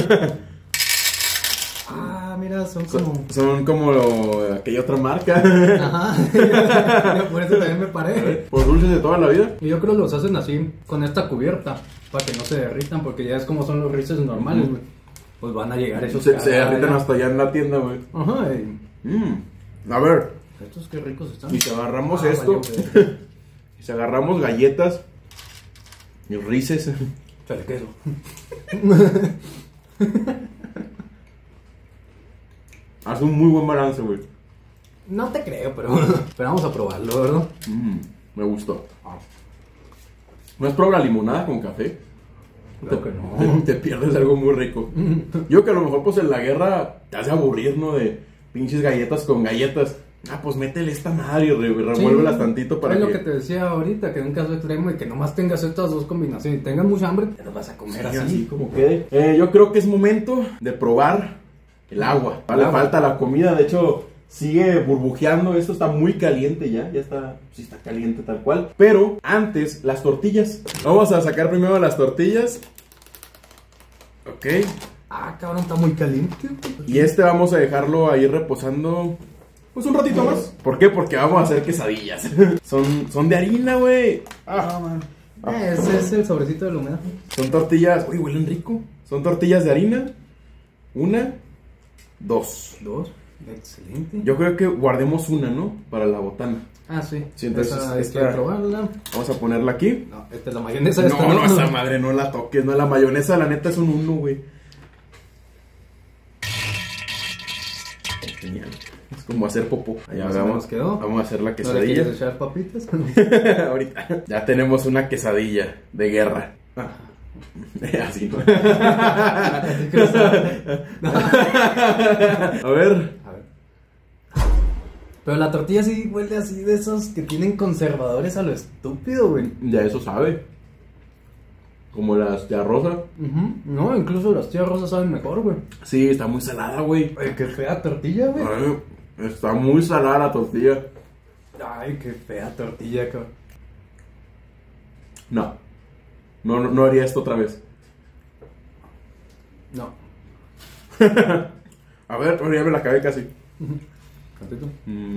Ah, mira, son como...
Son, son como lo- aquella otra marca.
Ajá. Por eso también me paré.
Por dulces de toda la vida.
Y yo creo que los hacen así, con esta cubierta, para que no se derritan, porque ya es como son los rizos normales, güey. Pues van a llegar esos...
Se, se derriten
Ah,
hasta allá en la tienda, güey.
Ajá, y...
Mm. A ver.
Estos qué ricos están.
Y si agarramos
Ah,
esto.
valió, güey.
Y si agarramos galletas. Y rices.
Chale queso.
Hace un muy buen balance, güey.
No te creo, pero, pero vamos a probarlo, ¿verdad?
Mm, me gustó. ¿No has probado la limonada con café?
Creo
te,
que no.
te, te pierdes algo muy rico. Yo que a lo mejor pues en la guerra te hace aburrir, ¿no? De pinches galletas con galletas. Ah, pues métele esta madre y re, revuélvelas
Sí,
tantito para
es
que...
lo que te decía ahorita, que en un caso extremo y que nomás tengas estas dos combinaciones y tengas mucha hambre, te las vas a comer
Sí,
así.
así como quede. Eh, yo creo que es momento de probar el agua.
El
Le
agua.
falta la comida, de hecho sigue burbujeando, esto está muy caliente ya, ya está, sí está caliente tal cual. Pero antes, las tortillas. Vamos a sacar primero las tortillas. Ok.
Ah, cabrón, está muy caliente.
Y este vamos a dejarlo ahí reposando pues un ratito más. ¿Por qué? Porque vamos a hacer quesadillas. Son, son de harina, güey.
Ah, man. Eh, ese es el sobrecito de la humedad.
Son tortillas, uy, huelen rico. Son tortillas de harina. Una, dos.
Dos. Excelente.
Yo creo que guardemos una, ¿no? Para la botana.
Ah, sí.
Sí, entonces
esa hay
esta-
que probarla.
Vamos a ponerla aquí.
No, esta es la mayonesa.
No,
esta,
no, esa madre no la toques, no, la mayonesa, la neta es un uno, güey. Genial. Es como hacer popó. Allá
Más o
vamos,
menos quedó.
vamos a hacer la
¿No le quieres
quesadilla.
echar papitas?
Ahorita. Ya tenemos una quesadilla de guerra. Así, ¿no?
Así que no.
A ver.
A ver. Pero la tortilla sí huele así de esos que tienen conservadores a lo estúpido, güey.
Ya eso sabe. Como las de rosa.
Ujú. No, incluso las tías rosas saben mejor, güey.
Sí, está muy salada, güey.
Ay, qué fea tortilla, güey.
Ay, está muy salada la tortilla.
Ay, qué fea tortilla, cabrón.
No. No, no, no haría esto otra vez.
No.
A ver, ahora ya me la acabé casi.
Tantito.
Mm,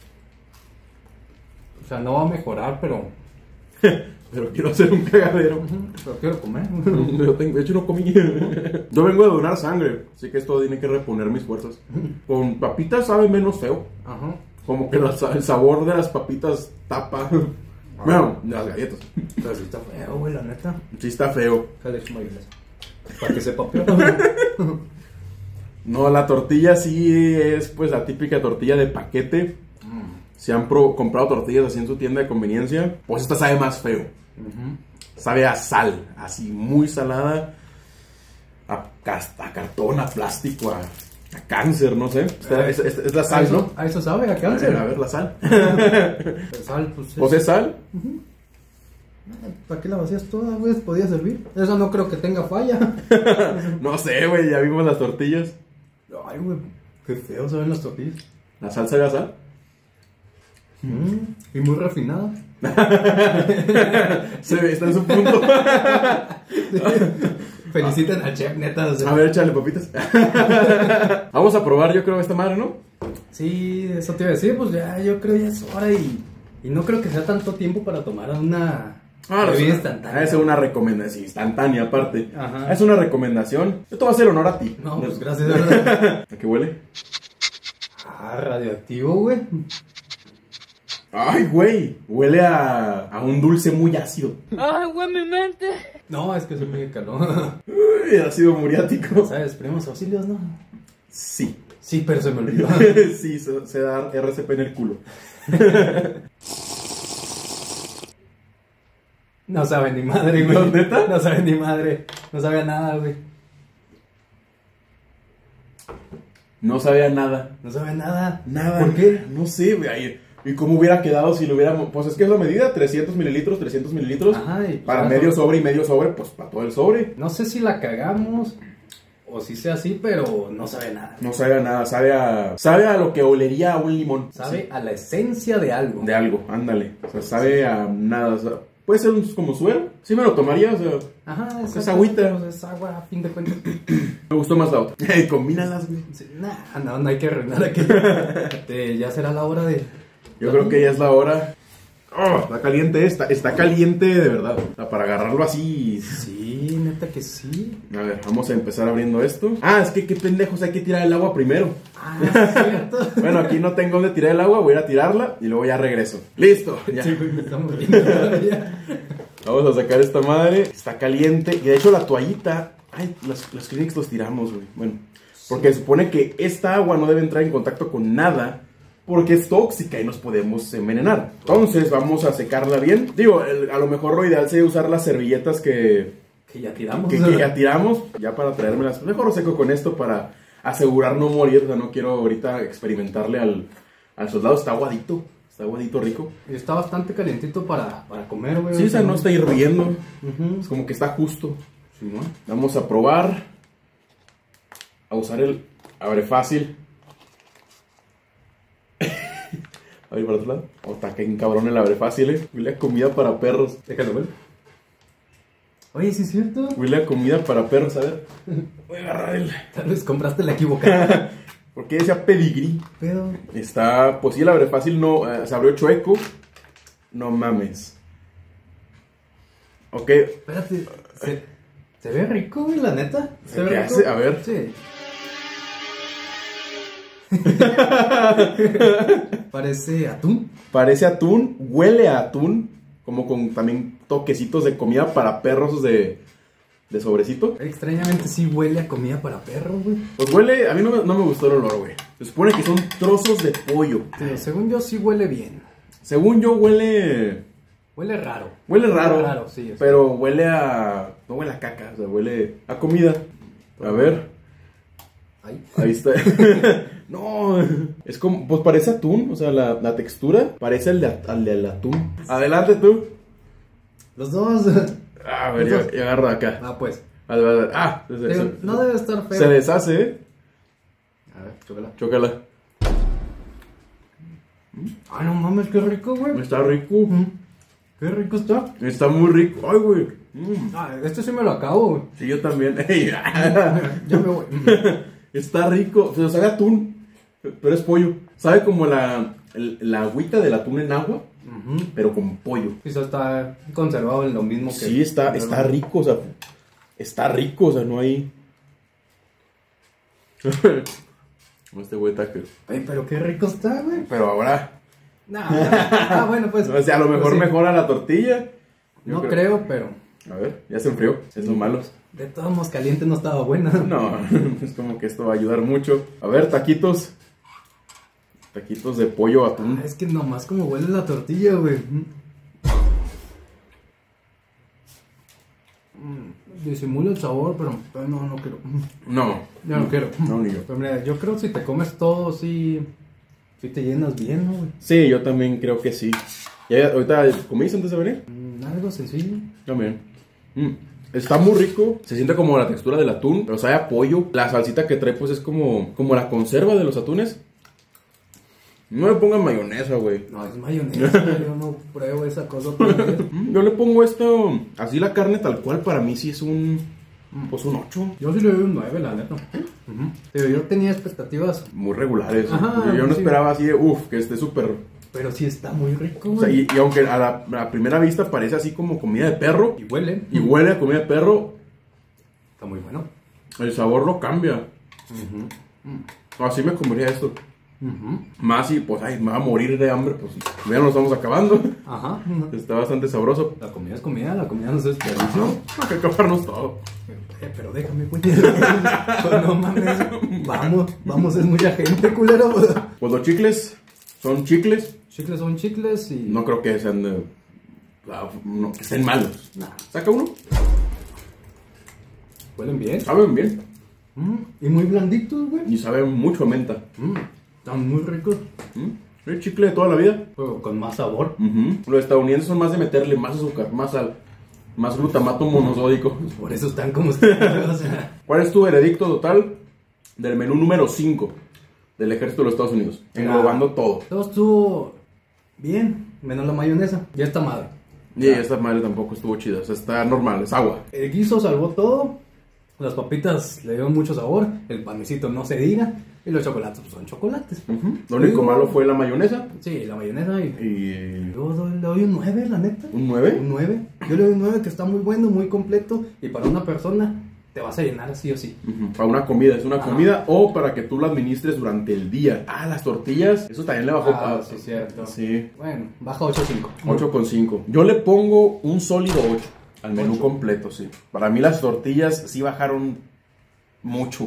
O sea, no va a mejorar, pero.
pero quiero hacer un cagadero.
Ujú, pero quiero comer.
Yo tengo- de hecho, no comí. Yo vengo a donar sangre, así que esto tiene que reponer mis fuerzas. Con papitas sabe menos feo.
Ajá.
Como que la sa- el sabor de las papitas tapa. Bueno, de las galletas.
Pero sí está feo, güey, la neta.
Sí está feo.
Dale su mayonesa. Para que sepa peor.
No, la tortilla sí es pues la típica tortilla de paquete. Si han pro- comprado tortillas así en su tienda de conveniencia, pues esta sabe más feo.
Ujú.
Sabe a sal, así muy salada. A, cas- a cartón, a plástico, a, a cáncer, no sé. Esta- es, es- es la
A
sal,
eso,
¿no?
a eso sabe, a
A
cáncer.
ver, a ver, la sal.
El sal, pues.
¿O sea, sal?
¿Para qué la vacías toda, güey? Podía servir. Eso no creo que tenga falla.
No sé, güey, ya vimos las tortillas.
Ay, güey. Qué feo saben las tortillas.
¿La sal sabe a sal?
Mm, y muy refinada.
Se ve, está en su punto.
Feliciten al chef, neta. o sea.
A ver, échale papitas. Vamos a probar, yo creo, esta madre, ¿no?
Sí, eso te iba a decir, pues ya yo creo ya es hora y, y no creo que sea tanto tiempo para tomar una
Ah,
bebida
no,
instantánea.
es una recomendación instantánea, aparte.
Ajá.
Es una recomendación. Esto va a hacer honor a ti.
No, pues gracias, de verdad.
¿A qué huele?
Ah, radioactivo, güey.
Ay, güey. Huele a, a un dulce muy ácido.
¡Ay, güey, mi mente!
No, es que soy muy calor.
Uy, ácido muriático.
¿Sabes? Primos auxilios, ¿no?
Sí.
Sí, pero se me olvidó.
Sí, se, se da R C P en el culo.
No sabe ni madre, güey.
¿No, neta?
No sabe ni madre. No sabe a nada, güey.
No sabía nada.
No sabe a nada.
Nada.
¿Por qué?
No sé, güey. ¿Y cómo hubiera quedado si lo hubiéramos...? Pues es que es la medida, trescientos mililitros, trescientos mililitros.
Ajá, y
para
pues,
medio
no.
sobre y medio sobre, pues para todo el sobre.
No sé si la cagamos o si sea así, pero no sabe nada.
No sabe a nada, sabe a... Sabe a lo que olería a un limón.
Sabe a la esencia de algo.
De algo, ándale. O sea, sabe a nada. O sea, puede ser un, como suero. Sí me lo tomaría, o sea...
Ajá,
Es
exacto,
agüita.
pues, es agua, a fin de cuentas.
Me gustó más la otra. Ey, combínalas, güey.
Sí, nah, no, no hay que arruinar aquí. Eh, ya será la hora de...
Yo creo que ya es la hora. Oh, está caliente, está, está caliente de verdad. O sea, para agarrarlo así.
Sí, neta que sí.
A ver, vamos a empezar abriendo esto. Ah, es que qué pendejos, hay que tirar el agua primero.
Ah, es cierto.
Bueno, aquí no tengo donde tirar el agua, voy a ir a tirarla y luego ya regreso. Listo, ya.
Sí, güey, me estamos viendo todavía.
Vamos a sacar esta madre. Está caliente. Y de hecho la toallita. Ay, los, los Kleenex los tiramos, güey. Bueno, porque se supone que esta agua no debe entrar en contacto con nada porque es tóxica y nos podemos envenenar. Entonces vamos a secarla bien. Digo, el, a lo mejor lo ideal sería usar las servilletas que,
Que ya tiramos.
que, que ya tiramos, ya para traérmelas. Mejor lo seco con esto para asegurar no morir. O sea, no quiero ahorita experimentarle al, al soldado. Está aguadito, está aguadito rico.
Y está bastante calientito para, para comer, güey.
Sí, o sea, no está hirviendo.
Ujú.
Es como que está justo.
Sí, ¿no?
Vamos a probar a usar el abre fácil. A ver, para otro lado. Oh, está que cabrón el abre fácil, eh. Huele a comida para perros.
Déjalo, güey. Oye, sí es cierto.
Huele a comida para perros, a ver. Voy a agarrar el.
Tal vez compraste la equivocada.
¿Por qué decía pedigrí?
Pero...
Está, pues sí, el abre fácil no, eh, se abrió chueco. No mames. Ok.
Espérate. Se, se ve rico, güey, la neta. Se ve
¿Qué
rico.
hace? A ver.
Sí. Parece atún.
Parece atún, huele a atún. Como con también toquecitos de comida para perros de, de sobrecito.
Extrañamente sí huele a comida para perros, güey.
Pues huele, a mí no me, no me gustó el olor, güey. Se supone que son trozos de pollo.
Pero según yo sí huele bien.
Según yo huele...
Huele raro.
Huele raro.
Huele raro, sí, o sea.
Pero huele a... No huele a caca, o sea, huele a comida. A ver.
Ay.
Ahí está. No, es como, pues parece atún, o sea, la, la textura parece el de, al del atún. Adelante tú.
Los dos.
A ver,
Los
yo,
dos.
yo agarro de acá.
Ah, pues.
A ver, a ver. Ah, se,
Digo,
se-
no debe estar feo.
se deshace, ¿eh?
A ver, chócala.
Chócala.
Ah, no mames, qué rico, güey.
Está rico.
Mm, Qué rico está.
Está muy rico. Ay, güey. Mm.
Ah, este sí me lo acabo, güey.
Sí, yo también. Ey,
Ya me voy.
Está rico. O sea, sabe a atún, pero es pollo. Sabe como la, el- la agüita del atún en agua,
Ujú.
pero con pollo.
Quizá está conservado en lo mismo que...
Sí, está, está rico, o sea, está rico, o sea, no hay... Este güey está que...
Ay, pero qué rico está, güey.
Pero ahora,
No, ah, bueno, pues...
o sea, a lo mejor
pues sí.
mejora la tortilla. Yo
No creo, pero...
A ver, ya se enfrió, es lo malo.
De todos modos, caliente no estaba buena.
No, es como que esto va a ayudar mucho. A ver, taquitos. Taquitos de pollo atún.
Ah, es que nomás como huele la tortilla, güey. Mm. Mm, Disimula el sabor, pero, pero no, no quiero. Mm,
No,
Ya no quiero.
no, ni yo.
Pero mira, yo creo que si te comes todo, sí, sí te llenas bien, ¿no, güey?
Sí, yo también creo que sí. ¿Ya, ahorita comiste antes de venir?
Mm, algo sencillo.
También. Mm, Está muy rico. Se siente como la textura del atún, pero sabe a pollo. La salsita que trae, pues es como, como la conserva de los atunes. No le pongan mayonesa, güey.
No, es mayonesa, yo no pruebo esa cosa. todavía.
Mm, Yo le pongo esto, así la carne tal cual, para mí sí es un, pues un ocho.
Yo sí le doy un nueve, la neta. Ujú. Pero yo tenía expectativas,
Muy regulares.
Ajá,
yo, yo no
sí.
esperaba así de, uff, que esté súper...
pero sí está muy rico,
O sea,
güey.
y, y aunque a la, a la primera vista parece así como comida de perro,
Y huele.
y huele a comida de perro,
Está muy bueno.
el sabor lo cambia.
Ujú.
Así me comería esto.
Ujú.
Más y pues, ay, me va a morir de hambre, pues ya nos estamos acabando.
Ajá.
Está bastante sabroso.
La comida es comida, la comida no se desperdicia.
No, hay que acabarnos todo.
Eh, pero déjame, güey. No mames. Vamos, vamos, es mucha gente, culero.
Pues los chicles son chicles.
Chicles son chicles y...
No creo que sean de, ah, no, que estén malos.
Nah,
Saca uno.
huelen bien.
Saben bien.
Mm, y muy blanditos, güey.
Y saben mucho a menta.
Mm, están muy ricos.
¿Mm? El chicle de toda la vida.
Pero con más sabor.
Ujú. Los estadounidenses son más de meterle más azúcar, más sal, más glutamato monosódico.
Por eso están como están. O sea,
¿Cuál es tu veredicto total del menú número cinco del ejército de los Estados Unidos? Englobando todo.
todo estuvo bien, menos la mayonesa. Ya está madre.
Y esta madre tampoco estuvo chida. O sea, está normal, es agua.
El guiso salvó todo. Las papitas le dieron mucho sabor. El panecito no se diga. Y los chocolates pues, son chocolates.
Ujú. Lo único malo fue la mayonesa.
Sí, la mayonesa y...
Y...
Yo doy- le doy un nueve, la neta.
¿Un nueve?
Un nueve. Yo le doy un nueve que está muy bueno, muy completo. Y para una persona te vas a llenar así o sí.
Ujú. Para una comida, es una
Ajá.
comida o para que tú la administres durante el día. Ah, las tortillas, eso también le bajó.
Ah,
pa-
sí, cierto.
Sí,
Bueno, baja ocho cinco.
ocho con cinco. Yo le pongo un sólido ocho al menú
Ocho.
completo, sí. Para mí las tortillas sí bajaron mucho.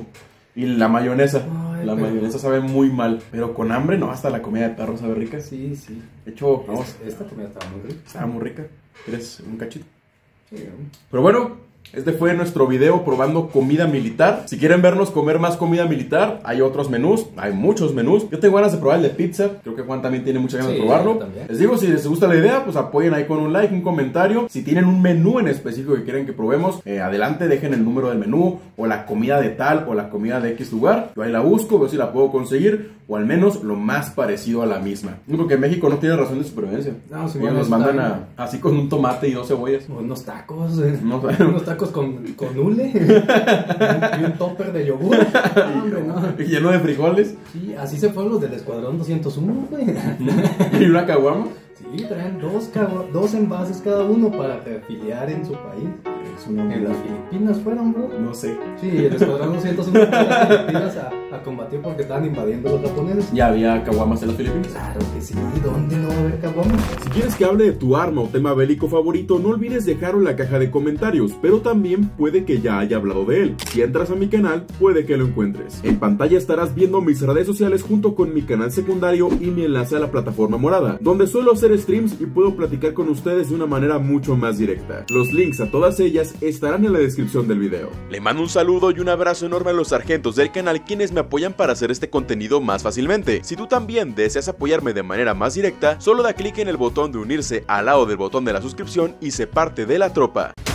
Y la mayonesa.
Ay,
la
pero-
mayonesa sabe muy mal. Pero con hambre, no, hasta la comida de perro sabe rica.
Sí, sí.
De hecho, vamos,
Esta, esta comida estaba muy rica.
estaba muy rica. ¿Quieres un cachito?
Sí, ¿no?
Pero bueno, este fue nuestro video probando comida militar. Si quieren vernos comer más comida militar, hay otros menús, hay muchos menús. Yo tengo ganas de probar el de pizza. Creo que Juan también tiene muchas ganas
Sí,
de probarlo.
yo también.
Les digo, si les gusta la idea, pues apoyen ahí con un like, un comentario. Si tienen un menú en específico que quieren que probemos, eh, adelante, dejen el número del menú, o la comida de tal, o la comida de X lugar. Yo ahí la busco, veo si la puedo conseguir, o al menos lo más parecido a la misma. Yo creo que México no tiene razón de supervivencia.
No, sí,
Ellos
bueno,
nos
está
mandan
bien.
a, así con un tomate y dos cebollas.
Unos tacos, eh.
No,
unos tacos con, con hule y un, y un topper de yogur. No, hombre, no.
Lleno de frijoles
Sí, así se fueron los del Escuadrón doscientos uno, güey.
y una caguama.
Sí, traen dos, cagu- dos envases cada uno para refiliar en su país.
Es una
En las Filipinas fueron, bro.
No sé.
Sí, el Escuadrón doscientos uno fue a las Filipinas a, a combatir porque estaban invadiendo los japoneses.
Ya había caguamas en las Filipinas.
Claro que sí, ¿dónde no va a haber caguamas?
Si quieres que hable de tu arma o tema bélico favorito, no olvides dejarlo en la caja de comentarios, pero también puede que ya haya hablado de él. Si entras a mi canal, puede que lo encuentres. En pantalla estarás viendo mis redes sociales junto con mi canal secundario y mi enlace a la plataforma morada, donde suelo hacer streams y puedo platicar con ustedes de una manera mucho más directa. Los links a todas ellas estarán en la descripción del video. Le mando un saludo y un abrazo enorme a los sargentos del canal quienes me apoyan para hacer este contenido más fácilmente. Si tú también deseas apoyarme de manera más directa, solo da clic en el botón de unirse al lado del botón de la suscripción y sé parte de la tropa.